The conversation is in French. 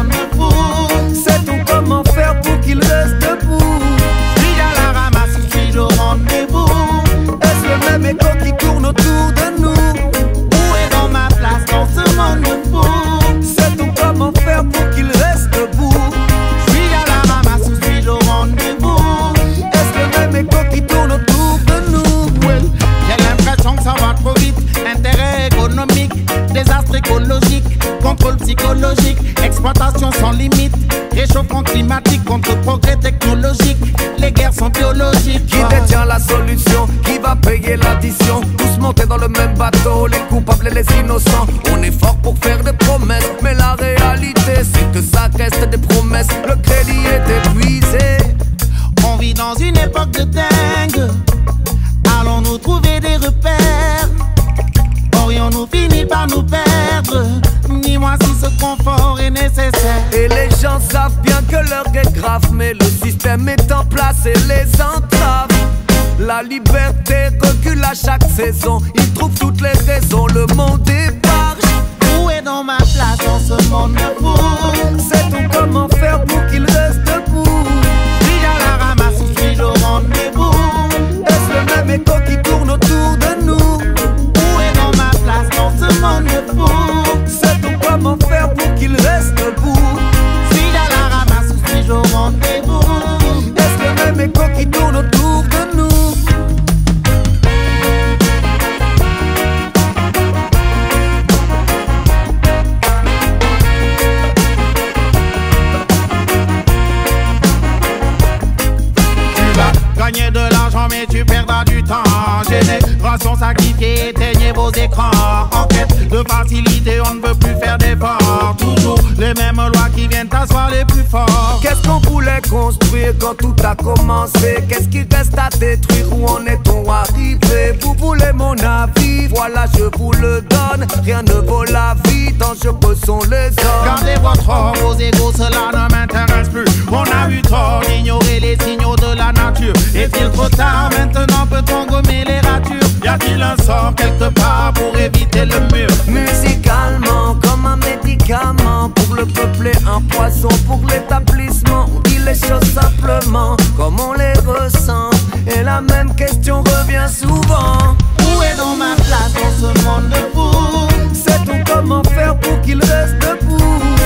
monde me fout. Sait-on comment faire pour qu'il reste debout? Suis-je à la ramasse ou suis-je au rendez-vous? Est-ce le même écho qui tourne autour de nous? Où est dans ma place dans ce monde me fout? Sait-on comment faire pour qu'il reste debout? Suis-je à la ramasse ou suis-je au rendez-vous? Est-ce le même écho qui tourne autour de nous? Well, j'ai l'impression que ça va trop vite. Intérêt économique, désastre écologique, contrôle psychologique, exploitation sans limite, réchauffement climatique contre progrès technologique. Les guerres sont biologiques. Qui détient la solution? Qui va payer l'addition? Tous monter dans le même bateau, les coupables et les innocents. On est fort pour faire des promesses, mais la réalité c'est que ça reste des promesses. Le crédit est épuisé. On vit dans une époque de dingue. Allons-nous trouver des repères? Aurions-nous fini par nous perdre? Dis-moi si ce confort est nécessaire. Et les gens savent bien que l'heure est grave, mais le système est en place et les entrave. La liberté recule à chaque saison. Ils trouvent toutes les raisons, le monde épargne. Où est dans ma place dans ce monde de fou? Sait-on comment faire pour qu'il reste debout? Suis-je à la ramasse ou suis-je au rendez-vous? Est-ce le même écho qui tourne autour de nous? Où est dans ma place dans ce monde de fou? Sait-on comment faire pour qu'il reste debout? Suis-je à la ramasse ou suis-je au rendez-vous? Est-ce le même écho qui tourne autour de nous? Gagner de l'argent mais tu perdras du temps. Génération sacrifiée, éteignez vos écrans. En quête de facilité, on ne veut plus faire d'efforts. Toujours les mêmes lois qui viennent t'asseoir les plus forts. Qu'est-ce qu'on voulait construire quand tout a commencé? Qu'est-ce qui reste à détruire? Où en est-on arrivé? Vous voulez mon avis? Voilà, je vous le donne. Rien ne vaut la vie, dangereux sont les hommes. Gardez votre or, vos égos, cela ne m'intéresse plus. On a eu tort d'ignorer les signaux de la nature. Est-il trop tard? Maintenant peut-on gommer les ratures? Y a-t-il un sort quelque part pour éviter le mur? Musicalement, comme un médicament. Pour le peuple et un poison pour l'établissement. On dit les choses simplement, comme on les ressent. Et la même question revient souvent. Où est dans ma place dans ce monde de fou? Sait-on comment faire pour qu'il reste debout?